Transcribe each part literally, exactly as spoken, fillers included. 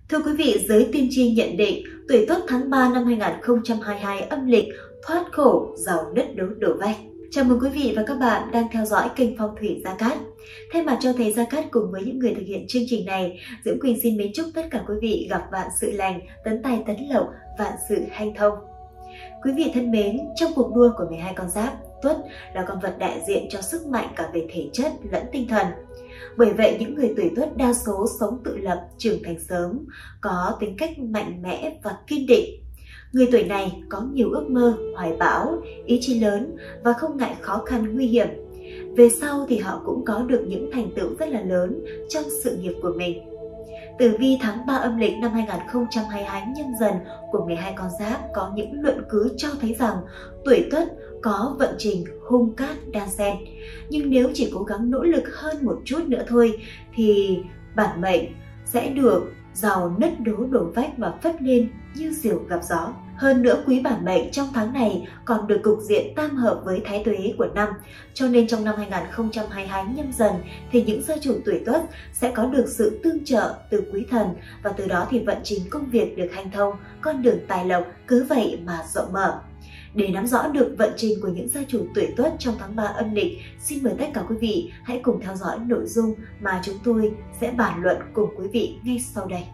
Thưa quý vị, giới tiên tri nhận định tuổi Tuất tháng ba năm hai nghìn không trăm hai mươi hai âm lịch thoát khổ, giàu nứt đố đổ vách. Chào mừng quý vị và các bạn đang theo dõi kênh Phong thủy Gia Cát. Thay mặt cho thầy Gia Cát cùng với những người thực hiện chương trình này, Dưỡng Quỳnh xin mến chúc tất cả quý vị gặp vạn sự lành, tấn tài tấn lộc, vạn sự hanh thông. Quý vị thân mến, trong cuộc đua của mười hai con giáp, Tuất là con vật đại diện cho sức mạnh cả về thể chất lẫn tinh thần. Bởi vậy, những người tuổi Tuất đa số sống tự lập, trưởng thành sớm, có tính cách mạnh mẽ và kiên định. Người tuổi này có nhiều ước mơ, hoài bão, ý chí lớn và không ngại khó khăn nguy hiểm. Về sau thì họ cũng có được những thành tựu rất là lớn trong sự nghiệp của mình. Tử vi tháng ba âm lịch năm hai nghìn không trăm hai mươi hai Nhâm Dần của mười hai con giáp có những luận cứ cho thấy rằng tuổi Tuất có vận trình hung cát đan xen. Nhưng nếu chỉ cố gắng nỗ lực hơn một chút nữa thôi thì bản mệnh sẽ được giàu nứt đố đổ vách và phất lên như diều gặp gió. Hơn nữa, quý bản mệnh trong tháng này còn được cục diện tam hợp với thái tuế của năm. Cho nên trong năm hai nghìn không trăm hai mươi hai Nhâm Dần thì những gia chủ tuổi Tuất sẽ có được sự tương trợ từ quý thần, và từ đó thì vận trình công việc được hanh thông, con đường tài lộc cứ vậy mà rộng mở. Để nắm rõ được vận trình của những gia chủ tuổi Tuất trong tháng ba âm lịch, xin mời tất cả quý vị hãy cùng theo dõi nội dung mà chúng tôi sẽ bàn luận cùng quý vị ngay sau đây.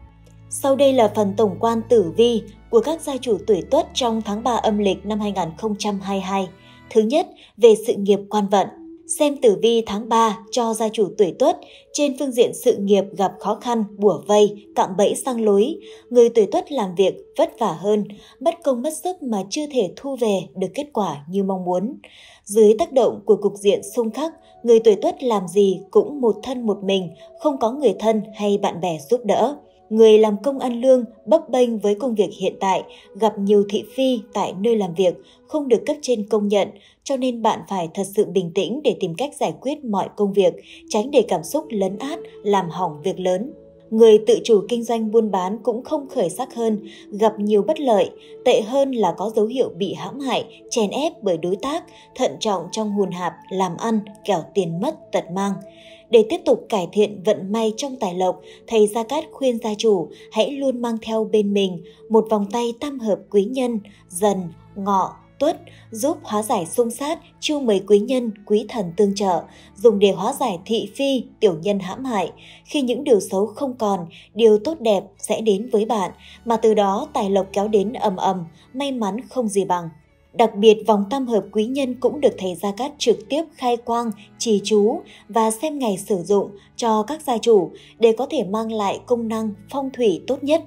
Sau đây là phần tổng quan tử vi của các gia chủ tuổi Tuất trong tháng ba âm lịch năm hai nghìn không trăm hai mươi hai. Thứ nhất, về sự nghiệp quan vận. Xem tử vi tháng ba cho gia chủ tuổi Tuất, trên phương diện sự nghiệp gặp khó khăn, bủa vây, cạm bẫy sang lối. Người tuổi Tuất làm việc vất vả hơn, mất công mất sức mà chưa thể thu về được kết quả như mong muốn. Dưới tác động của cục diện xung khắc, người tuổi Tuất làm gì cũng một thân một mình, không có người thân hay bạn bè giúp đỡ. Người làm công ăn lương bấp bênh với công việc hiện tại, gặp nhiều thị phi tại nơi làm việc, không được cấp trên công nhận, cho nên bạn phải thật sự bình tĩnh để tìm cách giải quyết mọi công việc, tránh để cảm xúc lấn át, làm hỏng việc lớn. Người tự chủ kinh doanh buôn bán cũng không khởi sắc hơn, gặp nhiều bất lợi, tệ hơn là có dấu hiệu bị hãm hại, chèn ép bởi đối tác, thận trọng trong hùn hạp, làm ăn, kẻo tiền mất tật mang. Để tiếp tục cải thiện vận may trong tài lộc, thầy Gia Cát khuyên gia chủ hãy luôn mang theo bên mình một vòng tay tam hợp quý nhân, Dần, Ngọ, Tuất, giúp hóa giải xung sát, chiêu mời quý nhân, quý thần tương trợ, dùng để hóa giải thị phi, tiểu nhân hãm hại. Khi những điều xấu không còn, điều tốt đẹp sẽ đến với bạn, mà từ đó tài lộc kéo đến ầm ầm, may mắn không gì bằng. Đặc biệt, vòng tam hợp quý nhân cũng được thầy Gia Cát trực tiếp khai quang, trì chú và xem ngày sử dụng cho các gia chủ để có thể mang lại công năng phong thủy tốt nhất.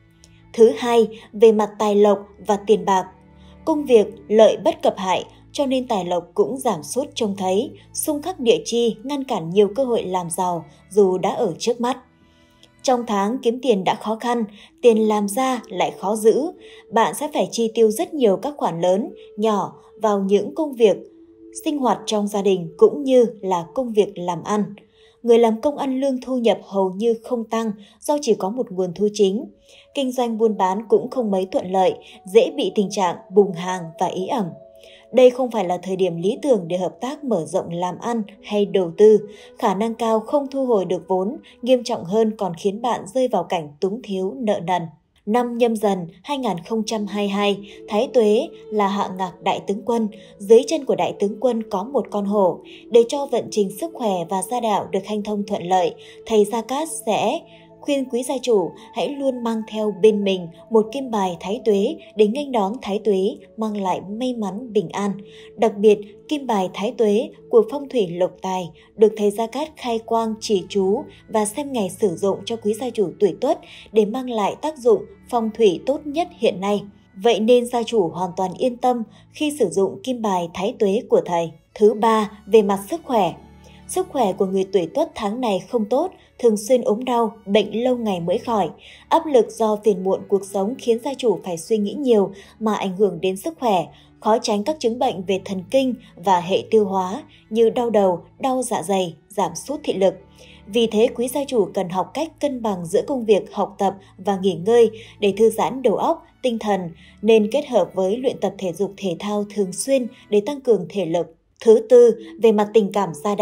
Thứ hai, về mặt tài lộc và tiền bạc. Công việc lợi bất cập hại, cho nên tài lộc cũng giảm sút trông thấy, xung khắc địa chi ngăn cản nhiều cơ hội làm giàu dù đã ở trước mắt. Trong tháng kiếm tiền đã khó khăn, tiền làm ra lại khó giữ, bạn sẽ phải chi tiêu rất nhiều các khoản lớn, nhỏ vào những công việc, sinh hoạt trong gia đình cũng như là công việc làm ăn. Người làm công ăn lương thu nhập hầu như không tăng do chỉ có một nguồn thu chính. Kinh doanh buôn bán cũng không mấy thuận lợi, dễ bị tình trạng bùng hàng và ế ẩm. Đây không phải là thời điểm lý tưởng để hợp tác mở rộng làm ăn hay đầu tư. Khả năng cao không thu hồi được vốn, nghiêm trọng hơn còn khiến bạn rơi vào cảnh túng thiếu nợ nần. Năm Nhâm Dần hai nghìn không trăm hai mươi hai, Thái Tuế là hạ ngạc đại tướng quân, dưới chân của đại tướng quân có một con hổ. Để cho vận trình sức khỏe và gia đạo được hanh thông thuận lợi, thầy Gia Cát sẽ khuyên quý gia chủ hãy luôn mang theo bên mình một kim bài Thái Tuế để nghênh đón Thái Tuế mang lại may mắn bình an. Đặc biệt, kim bài Thái Tuế của phong thủy lộc tài được thầy Gia Cát khai quang chỉ chú và xem ngày sử dụng cho quý gia chủ tuổi Tuất để mang lại tác dụng phong thủy tốt nhất hiện nay. Vậy nên gia chủ hoàn toàn yên tâm khi sử dụng kim bài Thái Tuế của thầy. Thứ ba, về mặt sức khỏe. Sức khỏe của người tuổi Tuất tháng này không tốt, thường xuyên ốm đau, bệnh lâu ngày mới khỏi. Áp lực do phiền muộn cuộc sống khiến gia chủ phải suy nghĩ nhiều mà ảnh hưởng đến sức khỏe, khó tránh các chứng bệnh về thần kinh và hệ tiêu hóa như đau đầu, đau dạ dày, giảm sút thị lực. Vì thế, quý gia chủ cần học cách cân bằng giữa công việc, học tập và nghỉ ngơi để thư giãn đầu óc, tinh thần, nên kết hợp với luyện tập thể dục thể thao thường xuyên để tăng cường thể lực. Thứ tư, về mặt tình cảm gia đạo.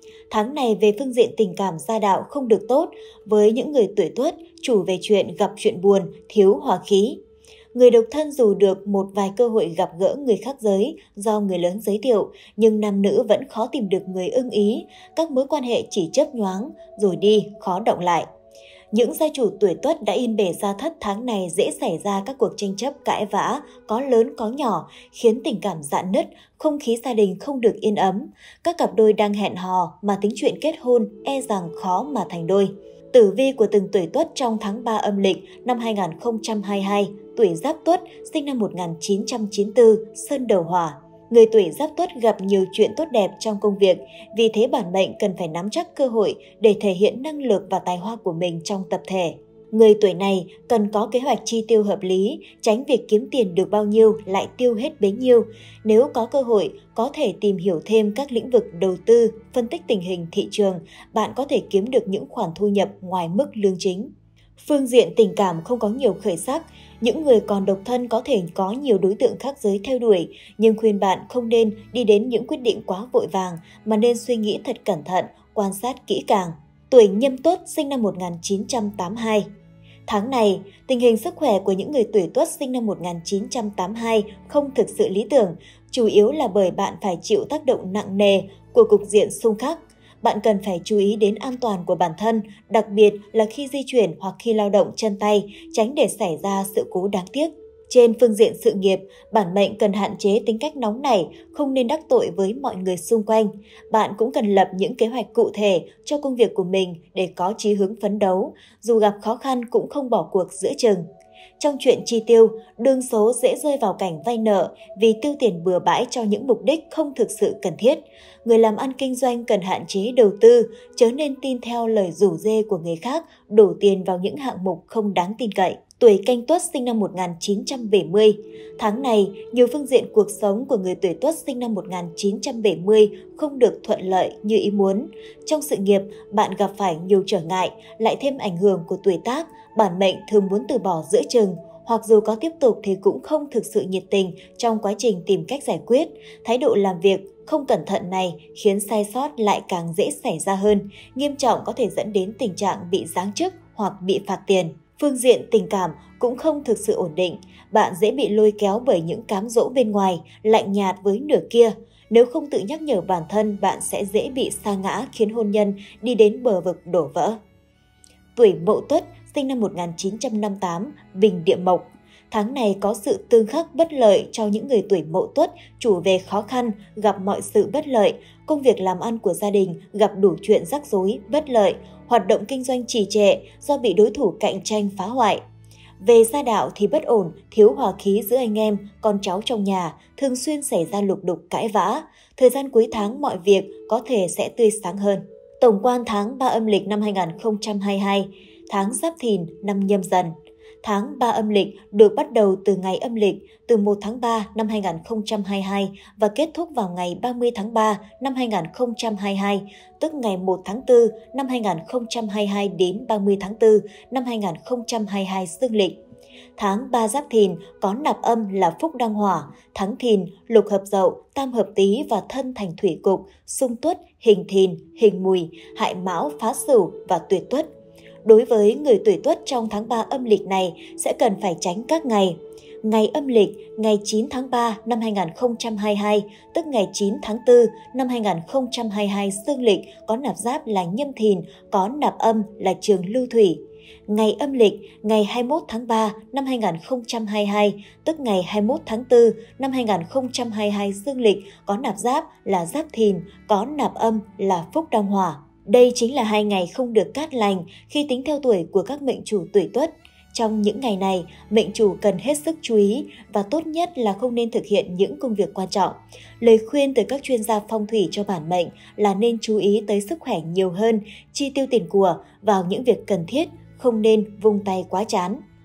Tháng này về phương diện tình cảm gia đạo không được tốt với những người tuổi Tuất, chủ về chuyện gặp chuyện buồn, thiếu hòa khí. Người độc thân dù được một vài cơ hội gặp gỡ người khác giới do người lớn giới thiệu, nhưng nam nữ vẫn khó tìm được người ưng ý, các mối quan hệ chỉ chớp nhoáng, rồi đi, khó động lại. Những gia chủ tuổi Tuất đã yên bề gia thất tháng này dễ xảy ra các cuộc tranh chấp cãi vã, có lớn có nhỏ, khiến tình cảm rạn nứt, không khí gia đình không được yên ấm. Các cặp đôi đang hẹn hò mà tính chuyện kết hôn e rằng khó mà thành đôi. Tử vi của từng tuổi Tuất trong tháng ba âm lịch năm hai nghìn không trăm hai mươi hai, tuổi Giáp Tuất, sinh năm một nghìn chín trăm chín mươi tư, Sơn Đầu Hỏa. Người tuổi Giáp Tuất gặp nhiều chuyện tốt đẹp trong công việc, vì thế bản mệnh cần phải nắm chắc cơ hội để thể hiện năng lực và tài hoa của mình trong tập thể. Người tuổi này cần có kế hoạch chi tiêu hợp lý, tránh việc kiếm tiền được bao nhiêu lại tiêu hết bấy nhiêu. Nếu có cơ hội, có thể tìm hiểu thêm các lĩnh vực đầu tư, phân tích tình hình thị trường, bạn có thể kiếm được những khoản thu nhập ngoài mức lương chính. Phương diện tình cảm không có nhiều khởi sắc, những người còn độc thân có thể có nhiều đối tượng khác giới theo đuổi, nhưng khuyên bạn không nên đi đến những quyết định quá vội vàng mà nên suy nghĩ thật cẩn thận, quan sát kỹ càng. Tuổi Nhâm Tuất, sinh năm một nghìn chín trăm tám mươi hai. Tháng này, tình hình sức khỏe của những người tuổi Tuất sinh năm một nghìn chín trăm tám mươi hai không thực sự lý tưởng, chủ yếu là bởi bạn phải chịu tác động nặng nề của cục diện xung khắc. Bạn cần phải chú ý đến an toàn của bản thân, đặc biệt là khi di chuyển hoặc khi lao động chân tay, tránh để xảy ra sự cố đáng tiếc. Trên phương diện sự nghiệp, bản mệnh cần hạn chế tính cách nóng nảy, không nên đắc tội với mọi người xung quanh. Bạn cũng cần lập những kế hoạch cụ thể cho công việc của mình để có chí hướng phấn đấu, dù gặp khó khăn cũng không bỏ cuộc giữa chừng. Trong chuyện chi tiêu, đương số dễ rơi vào cảnh vay nợ vì tiêu tiền bừa bãi cho những mục đích không thực sự cần thiết. Người làm ăn kinh doanh cần hạn chế đầu tư, chớ nên tin theo lời rủ rê của người khác, đổ tiền vào những hạng mục không đáng tin cậy. Tuổi Canh Tuất, sinh năm một nghìn chín trăm bảy mươi. Tháng này, nhiều phương diện cuộc sống của người tuổi Tuất sinh năm một nghìn chín trăm bảy mươi không được thuận lợi như ý muốn. Trong sự nghiệp, bạn gặp phải nhiều trở ngại, lại thêm ảnh hưởng của tuổi Tác, bản mệnh thường muốn từ bỏ giữa chừng, hoặc dù có tiếp tục thì cũng không thực sự nhiệt tình trong quá trình tìm cách giải quyết. Thái độ làm việc không cẩn thận này khiến sai sót lại càng dễ xảy ra hơn, nghiêm trọng có thể dẫn đến tình trạng bị giáng chức hoặc bị phạt tiền. Phương diện tình cảm cũng không thực sự ổn định, bạn dễ bị lôi kéo bởi những cám dỗ bên ngoài, lạnh nhạt với nửa kia. Nếu không tự nhắc nhở bản thân, bạn sẽ dễ bị sa ngã khiến hôn nhân đi đến bờ vực đổ vỡ. Tuổi Mậu Tuất, sinh năm một nghìn chín trăm năm mươi tám, Bình Địa Mộc. Tháng này có sự tương khắc bất lợi cho những người tuổi Mậu Tuất, chủ về khó khăn, gặp mọi sự bất lợi, công việc làm ăn của gia đình gặp đủ chuyện rắc rối, bất lợi, hoạt động kinh doanh trì trệ do bị đối thủ cạnh tranh phá hoại. Về gia đạo thì bất ổn, thiếu hòa khí giữa anh em, con cháu trong nhà, thường xuyên xảy ra lục đục cãi vã. Thời gian cuối tháng mọi việc có thể sẽ tươi sáng hơn. Tổng quan tháng ba âm lịch năm hai nghìn không trăm hai mươi hai, tháng Giáp Thìn năm Nhâm Dần. Tháng ba âm lịch được bắt đầu từ ngày âm lịch từ một tháng ba năm hai nghìn không trăm hai mươi hai và kết thúc vào ngày ba mươi tháng ba năm hai nghìn không trăm hai mươi hai, tức ngày một tháng tư năm hai nghìn không trăm hai mươi hai đến ba mươi tháng tư năm hai nghìn không trăm hai mươi hai dương lịch. Tháng ba Giáp Thìn có nạp âm là Phúc Đăng Hỏa, tháng Thìn, Lục hợp Dậu, Tam hợp Tý và Thân thành Thủy cục, xung Tuất, hình Thìn, hình Mùi, hại Mão, phá Sửu và tuyệt Tuất. Đối với người tuổi Tuất trong tháng ba âm lịch này sẽ cần phải tránh các ngày. Ngày âm lịch, ngày chín tháng ba năm hai nghìn không trăm hai mươi hai, tức ngày chín tháng tư năm hai nghìn không trăm hai mươi hai dương lịch có nạp giáp là Nhâm Thìn, có nạp âm là Trường Lưu Thủy. Ngày âm lịch, ngày hai mươi mốt tháng ba năm hai nghìn không trăm hai mươi hai, tức ngày hai mươi mốt tháng tư năm hai nghìn không trăm hai mươi hai dương lịch có nạp giáp là Giáp Thìn, có nạp âm là Phúc Đăng Hỏa. Đây chính là hai ngày không được cát lành khi tính theo tuổi của các mệnh chủ tuổi Tuất. Trong những ngày này, mệnh chủ cần hết sức chú ý và tốt nhất là không nên thực hiện những công việc quan trọng. Lời khuyên từ các chuyên gia phong thủy cho bản mệnh là nên chú ý tới sức khỏe nhiều hơn, chi tiêu tiền của vào những việc cần thiết, không nên vung tay quá chán.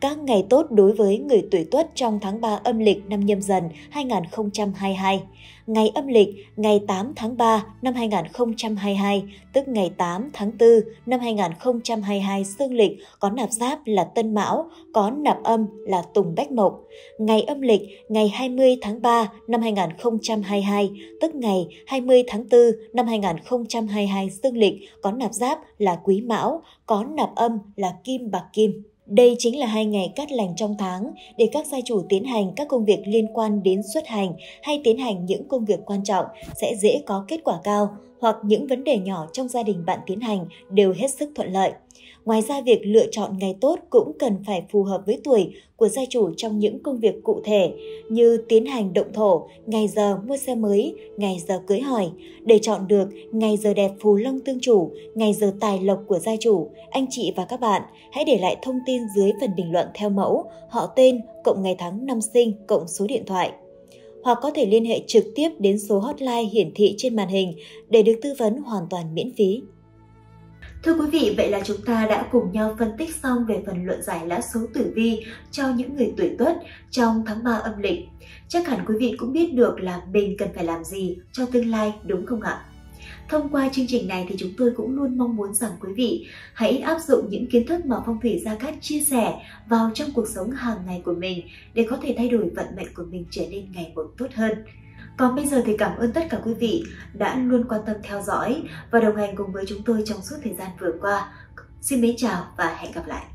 Các ngày tốt đối với người tuổi Tuất trong tháng ba âm lịch năm Nhâm Dần hai nghìn không trăm hai mươi hai. Ngày âm lịch ngày tám tháng ba năm hai nghìn không trăm hai mươi hai, tức ngày tám tháng tư năm hai nghìn không trăm hai mươi hai dương lịch có nạp giáp là Tân Mão, có nạp âm là Tùng Bách Mộc. Ngày âm lịch ngày hai mươi tháng ba năm hai nghìn không trăm hai mươi hai, tức ngày hai mươi tháng tư năm hai nghìn không trăm hai mươi hai dương lịch có nạp giáp là Quý Mão, có nạp âm là Kim Bạc Kim. Đây chính là hai ngày cát lành trong tháng để các gia chủ tiến hành các công việc liên quan đến xuất hành hay tiến hành những công việc quan trọng sẽ dễ có kết quả cao, hoặc những vấn đề nhỏ trong gia đình bạn tiến hành đều hết sức thuận lợi. Ngoài ra, việc lựa chọn ngày tốt cũng cần phải phù hợp với tuổi của gia chủ trong những công việc cụ thể như tiến hành động thổ, ngày giờ mua xe mới, ngày giờ cưới hỏi. Để chọn được ngày giờ đẹp phù long tương chủ, ngày giờ tài lộc của gia chủ, anh chị và các bạn hãy để lại thông tin dưới phần bình luận theo mẫu họ tên cộng ngày tháng năm sinh cộng số điện thoại. Hoặc có thể liên hệ trực tiếp đến số hotline hiển thị trên màn hình để được tư vấn hoàn toàn miễn phí. Thưa quý vị, vậy là chúng ta đã cùng nhau phân tích xong về phần luận giải lá số tử vi cho những người tuổi Tuất trong tháng ba âm lịch. Chắc hẳn quý vị cũng biết được là mình cần phải làm gì cho tương lai, đúng không ạ? Thông qua chương trình này thì chúng tôi cũng luôn mong muốn rằng quý vị hãy áp dụng những kiến thức mà Phong thủy Gia Cát chia sẻ vào trong cuộc sống hàng ngày của mình để có thể thay đổi vận mệnh của mình trở nên ngày một tốt hơn. Còn bây giờ thì cảm ơn tất cả quý vị đã luôn quan tâm theo dõi và đồng hành cùng với chúng tôi trong suốt thời gian vừa qua. Xin mến chào và hẹn gặp lại!